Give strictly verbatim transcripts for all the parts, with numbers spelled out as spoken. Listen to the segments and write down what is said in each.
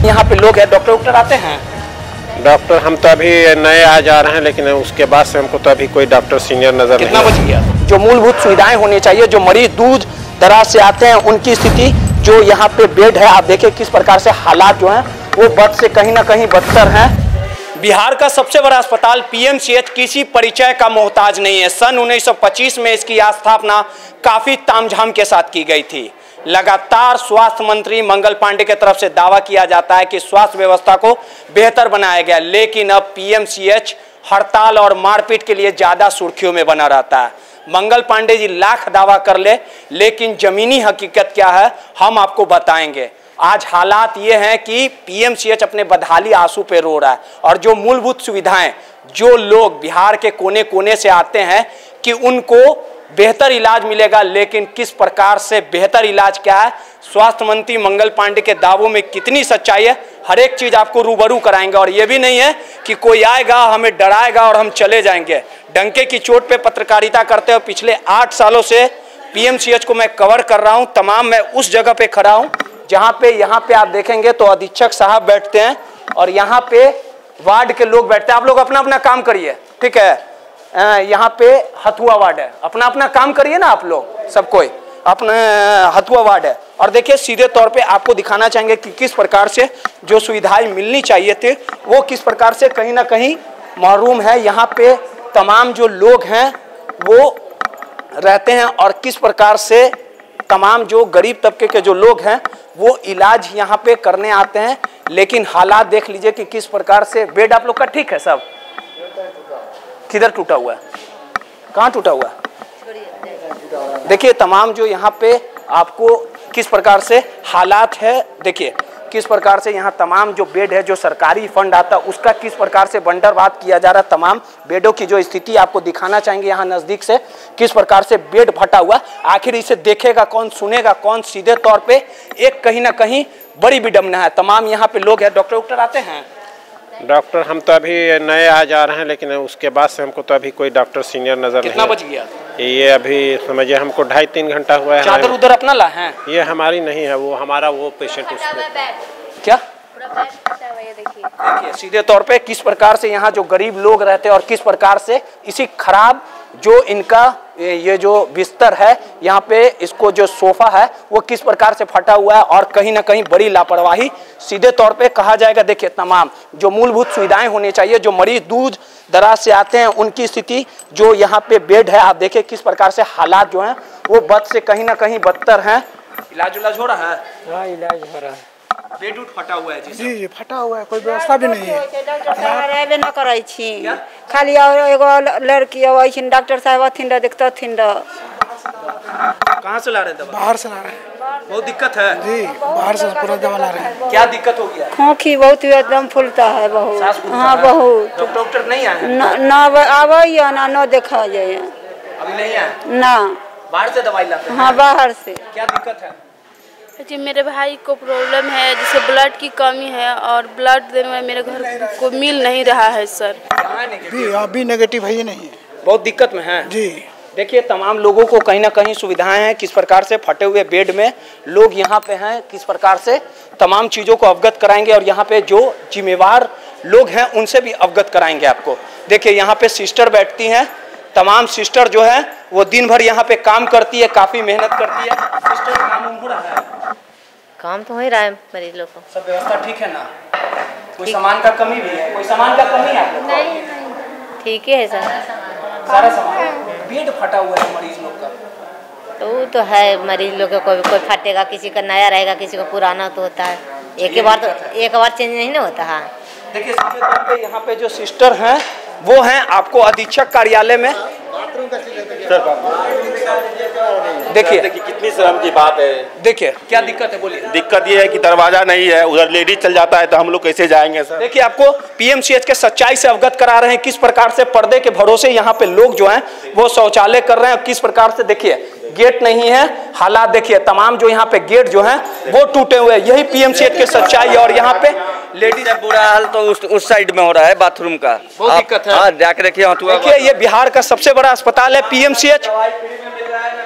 यहाँ पे लोग हैं, डॉक्टर डॉक्टर आते हैं? डॉक्टर हम तो अभी नए आ जा रहे हैं, लेकिन उसके बाद से हमको तो अभी कोई डॉक्टर सीनियर नजर कितना नहीं। बच गया? जो मूलभूत सुविधाएं होनी चाहिए, जो मरीज दूर दराज से आते हैं उनकी स्थिति, जो यहाँ पे बेड है, आप देखिए किस प्रकार से हालात जो हैं वो बद से कहीं ना कहीं बदतर हैं। बिहार का सबसे बड़ा अस्पताल पीएमसीएच किसी परिचय का मोहताज नहीं है। सन उन्नीस सौ पच्चीस में इसकी स्थापना काफी तामझाम के साथ की गई थी। लगातार स्वास्थ्य मंत्री मंगल पांडे की तरफ से दावा किया जाता है कि स्वास्थ्य व्यवस्था को बेहतर बनाया गया, लेकिन अब पीएमसीएच हड़ताल और मारपीट के लिए ज्यादा सुर्खियों में बना रहता है। मंगल पांडे जी लाख दावा कर ले, लेकिन जमीनी हकीकत क्या है हम आपको बताएंगे। आज हालात ये हैं कि पीएमसीएच अपने बदहाली आंसू पे रो रहा है, और जो मूलभूत सुविधाएं जो लोग बिहार के कोने कोने से आते हैं कि उनको बेहतर इलाज मिलेगा, लेकिन किस प्रकार से बेहतर इलाज क्या है, स्वास्थ्य मंत्री मंगल पांडे के दावों में कितनी सच्चाई है, हर एक चीज आपको रूबरू कराएंगे। और ये भी नहीं है कि कोई आएगा हमें डराएगा और हम चले जाएंगे। डंके की चोट पे पत्रकारिता करते हुए पिछले आठ सालों से पीएमसीएच को मैं कवर कर रहा हूँ। तमाम मैं उस जगह पे खड़ा हूँ जहाँ पे यहाँ पे आप देखेंगे तो अधीक्षक साहब बैठते हैं और यहाँ पे वार्ड के लोग बैठते हैं। आप लोग अपना अपना काम करिए, ठीक है। यहाँ पे हथुआ वार्ड है, अपना अपना काम करिए ना आप लोग, सब कोई अपना हथुआ वार्ड है। और देखिए सीधे तौर पे आपको दिखाना चाहेंगे कि किस प्रकार से जो सुविधाएं मिलनी चाहिए थे वो किस प्रकार से कहीं ना कहीं महरूम है। यहाँ पे तमाम जो लोग हैं वो रहते हैं और किस प्रकार से तमाम जो गरीब तबके के जो लोग हैं वो इलाज यहाँ पे करने आते हैं। लेकिन हालात देख लीजिए कि किस प्रकार से बेड आप लोग का ठीक है सब, किधर टूटा हुआ है, कहाँ टूटा हुआ है? देखिए तमाम जो यहाँ पे आपको किस प्रकार से हालात है, देखिए किस प्रकार से यहाँ तमाम जो बेड है जो सरकारी फंड आता है उसका किस प्रकार से बंटरवार किया जा रहा है। तमाम बेडों की जो स्थिति आपको दिखाना चाहेंगे यहाँ नज़दीक से, किस प्रकार से बेड फटा हुआ। आखिर इसे देखेगा कौन, सुनेगा कौन? सीधे तौर पे एक कहीं ना कहीं बड़ी विडम्बना है। तमाम यहाँ पे लोग हैं, डॉक्टर डॉक्टर आते हैं? डॉक्टर हम तो अभी नए आ जा रहे हैं, लेकिन उसके बाद से हमको तो अभी कोई डॉक्टर सीनियर नजर नहीं। कितना बच गया? ये अभी समझिए हमको ढाई तीन घंटा हुआ है। चादर उधर अपना ला है? ये हमारी नहीं है, वो हमारा वो पेशेंट क्या देखिए सीधे तौर पे किस प्रकार से यहाँ जो गरीब लोग रहते हैं और किस प्रकार से इसी खराब जो इनका ये जो बिस्तर है यहाँ पे इसको जो सोफा है वो किस प्रकार से फटा हुआ है और कहीं ना कहीं बड़ी लापरवाही सीधे तौर पे कहा जाएगा। देखिए तमाम जो मूलभूत सुविधाएं होनी चाहिए, जो मरीज दूर दराज से आते हैं उनकी स्थिति, जो यहाँ पे बेड है आप देखिए किस प्रकार से हालात जो हैं वो बद से कहीं ना कहीं बदतर हैं। इलाज उलाज हो रहा है? हाँ इलाज हो रहा है। बेड उठ फटा हुआ है जी? जी जी फटा हुआ है, कोई व्यवस्था भी नहीं है। रहबे न करै छी, खाली एगो लड़की अबै छी, डॉक्टर साहब अथिन रे देखतथिन रे। कहाँ से ला रहे दवा? बाहर से ला रहे हैं। बहुत दिक्कत है जी, बाहर से पूरा दवा ला रहे हैं। क्या दिक्कत हो गया? खोखी बहुत एकदम फूलता है बहुत। हाँ बहुत। डॉक्टर डॉक्टर नहीं आए? न आवे या ना न देखा जाए। अभी नहीं आए? ना, बाहर से दवाई लाते हैं? हाँ बाहर से। क्या दिक्कत है जी? मेरे भाई को प्रॉब्लम है, जिसे ब्लड की कमी है और ब्लड देने में मेरे घर को मिल नहीं रहा है सर। भी अभी नेगेटिव है, ये नहीं है, बहुत दिक्कत में है जी। देखिए तमाम लोगों को कहीं ना कहीं सुविधाएं हैं, किस प्रकार से फटे हुए बेड में लोग यहाँ पे हैं, किस प्रकार से तमाम चीज़ों को अवगत कराएंगे और यहाँ पे जो जिम्मेवार लोग हैं उनसे भी अवगत कराएंगे आपको। देखिए यहाँ पे सिस्टर बैठती हैं, तमाम सिस्टर जो है वो दिन भर यहाँ पे काम करती है, काफ़ी मेहनत करती है। सिस्टर काम हो रहा है? काम तो हो ही रहा है मरीज लोग को। सब व्यवस्था ठीक है ना? कोई सामान का कमी भी है? कोई सामान का कमी है आप लोग? नहीं नहीं ठीक है सर, सारा सामान। बेड फटा हुआ है मरीज लोग का? तो वो तो है, मरीज लोग का कोई कोई फटेगा, किसी का नया रहेगा, किसी का पुराना तो होता है। एक ही बार तो एक बार चेंज नहीं ना होता है। देखिए सीधे तौर पे यहाँ पे जो सिस्टर हैं वो हैं आपको अधीक्षक कार्यालय में। देखिए देखिए कितनी शर्म की बात है। देखिए क्या दिक्कत है, बोलिए। दिक्कत ये है कि दरवाजा नहीं है, उधर लेडीज चल जाता है तो हम लोग कैसे जाएंगे सर? देखिए आपको पीएमसीएच के सच्चाई से अवगत करा रहे हैं, किस प्रकार से पर्दे के भरोसे यहाँ पे लोग जो हैं वो शौचालय कर रहे हैं, किस प्रकार से देखिए गेट नहीं है, हालात देखिए तमाम जो यहाँ पे गेट जो हैं वो टूटे हुए हैं। यही पीएमसीएच के सच्चाई है। और यहाँ पे लेडीज बुरा हाल तो उस उस साइड में हो रहा है, बाथरूम का बहुत दिक्कत है। हाँ जाके देखिए। देखिए ये बिहार का सबसे बड़ा अस्पताल है पीएमसीएच।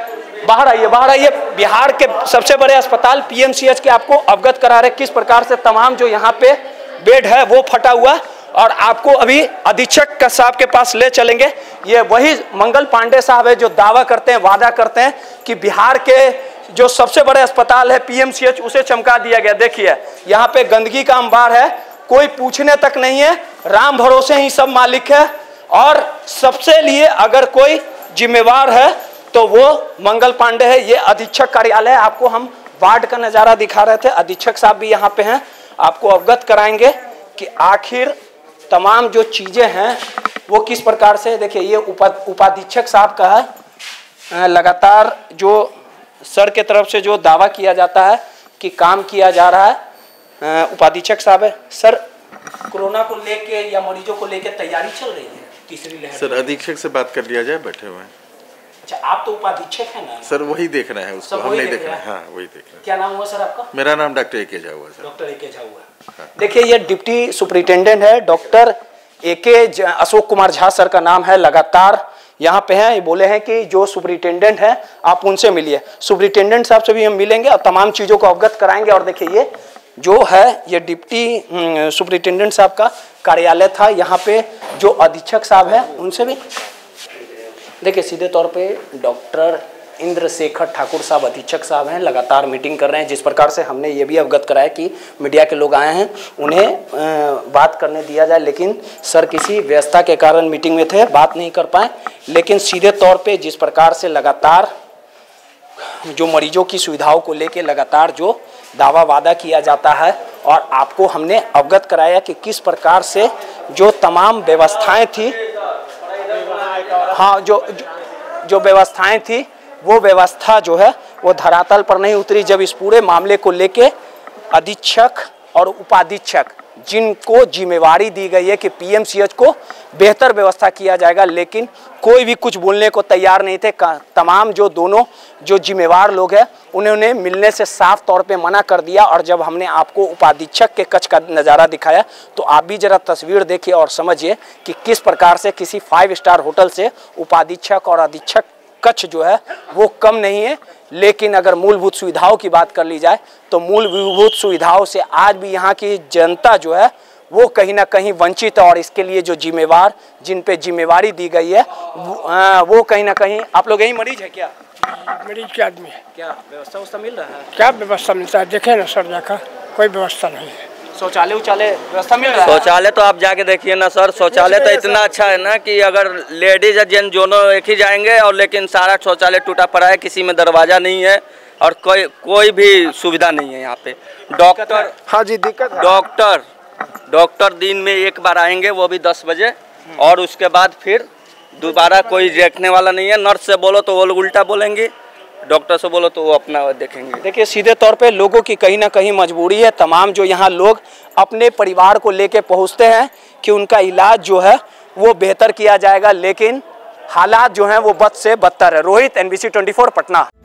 बाहर आइए, बाहर आइए। बिहार के सबसे बड़े अस्पताल पीएमसीएच के आपको अवगत करा रहे किस प्रकार से तमाम जो यहाँ पे बेड है वो फटा हुआ, और आपको अभी अधीक्षक साहब के पास ले चलेंगे। ये वही मंगल पांडे साहब है जो दावा करते हैं, वादा करते हैं कि बिहार के जो सबसे बड़े अस्पताल है पीएमसीएच उसे चमका दिया गया। देखिए यहाँ पे गंदगी का अंबार है, कोई पूछने तक नहीं है, राम भरोसे ही सब मालिक है, और सबसे लिए अगर कोई जिम्मेवार है तो वो मंगल पांडे है। ये अधीक्षक कार्यालय, आपको हम वार्ड का नज़ारा दिखा रहे थे, अधीक्षक साहब भी यहाँ पे हैं, आपको अवगत कराएंगे कि आखिर तमाम जो चीज़ें हैं वो किस प्रकार से। देखिए ये उपा उपाधीक्षक साहब का है, लगातार जो सर के तरफ से जो दावा किया जाता है कि काम किया जा रहा है, उपाधीक्षक साहब है। सर, कोरोना को लेके या मरीजों को लेके तैयारी चल रही है तीसरी लहर? सर अधीक्षक से बात कर लिया जाए, बैठे हुए हैं। अच्छा, आप तो उपाधीक्षक हैं ना? सर वही देख रहे हैं उसको, हम नहीं देख रहे हैं। हाँ वही देख रहे हैं। क्या नाम हुआ सर आपका? मेरा नाम डॉक्टर ए के झा हुआ सर। डॉक्टर ए के झा हुआ। हाँ। देखिए ये डिप्टी सुपरिटेंडेंट है, doctor A K Ashok Kumar Jha sir का नाम है, लगातार यहाँ पे हैं। ये बोले हैं कि जो सुपरिटेंडेंट है आप उनसे मिलिए। सुपरिटेंडेंट साहब से भी हम मिलेंगे और तमाम चीज़ों को अवगत कराएंगे। और देखिए ये जो है ये डिप्टी सुपरिटेंडेंट साहब का कार्यालय था, यहाँ पे जो अधीक्षक साहब हैं उनसे भी देखिए सीधे तौर पे डॉक्टर इंद्रशेखर ठाकुर साहब अधीक्षक साहब हैं, लगातार मीटिंग कर रहे हैं। जिस प्रकार से हमने ये भी अवगत कराया कि मीडिया के लोग आए हैं उन्हें बात करने दिया जाए, लेकिन सर किसी व्यवस्था के कारण मीटिंग में थे, बात नहीं कर पाए। लेकिन सीधे तौर पे जिस प्रकार से लगातार जो मरीजों की सुविधाओं को लेके लगातार जो दावा वादा किया जाता है, और आपको हमने अवगत कराया कि किस प्रकार से जो तमाम व्यवस्थाएं थी, हाँ जो जो व्यवस्थाएं थी वो व्यवस्था जो है वो धरातल पर नहीं उतरी। जब इस पूरे मामले को लेके अधीक्षक और उपाधीक्षक जिनको जिम्मेवारी दी गई है कि पीएमसीएच को बेहतर व्यवस्था किया जाएगा, लेकिन कोई भी कुछ बोलने को तैयार नहीं थे। तमाम जो दोनों जो जिम्मेवार लोग हैं उन्होंने मिलने से साफ तौर पे मना कर दिया। और जब हमने आपको उपाधीक्षक के कक्ष का नज़ारा दिखाया तो आप भी ज़रा तस्वीर देखिए और समझिए कि किस प्रकार से किसी फाइव स्टार होटल से उपाधीक्षक और अधीक्षक कक्ष जो है वो कम नहीं है। लेकिन अगर मूलभूत सुविधाओं की बात कर ली जाए तो मूलभूत सुविधाओं से आज भी यहाँ की जनता जो है वो कहीं ना कहीं वंचित है। और इसके लिए जो जिम्मेवार जिन पे जिम्मेवारी दी गई है वो, वो कहीं ना कहीं। आप लोग यही मरीज है क्या? मरीज के आदमी है। क्या व्यवस्था व्यवस्था मिल रहा है? क्या व्यवस्था मिलता है? देखे ना सर, जाकर कोई व्यवस्था नहीं है। शौचालय उचालय व्यवस्था मिल रहा है? शौचालय तो आप जाके देखिए ना सर, शौचालय तो इतना अच्छा है ना कि अगर लेडीज और जेंट्स दोनों एक ही जाएंगे, और लेकिन सारा शौचालय टूटा पड़ा है, किसी में दरवाजा नहीं है और कोई कोई भी सुविधा नहीं है यहाँ पे। डॉक्टर, हाँ जी दिक्कत है। डॉक्टर डॉक्टर दिन में एक बार आएंगे, वो भी दस बजे, और उसके बाद फिर दोबारा कोई देखने वाला नहीं है। नर्स से बोलो तो वो लोग उल्टा बोलेंगे, डॉक्टर से बोलो तो वो अपना देखेंगे। देखिए सीधे तौर पे लोगों की कहीं ना कहीं मजबूरी है। तमाम जो यहाँ लोग अपने परिवार को लेके पहुँचते हैं कि उनका इलाज जो है वो बेहतर किया जाएगा, लेकिन हालात जो हैं वो बद से बदतर है। Rohit, NBC twenty four Patna.